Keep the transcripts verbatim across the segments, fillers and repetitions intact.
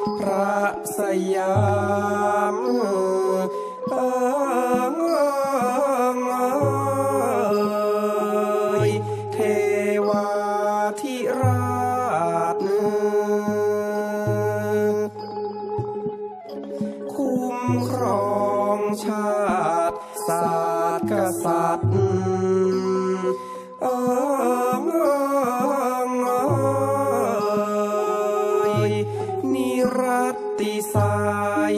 พระสยามเอิงเอิงเอ่ยเทวาธิราชคุ้มครองชาติศาสตร์กษัตริย์เอิงเอิงเอ่ยนิรัตติสัย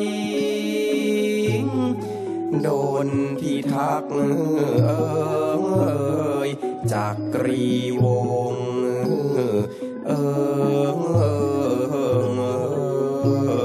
โดนพิทักษ์เอิงเอ่ยจักรีวงศ์เอิงเอ่ย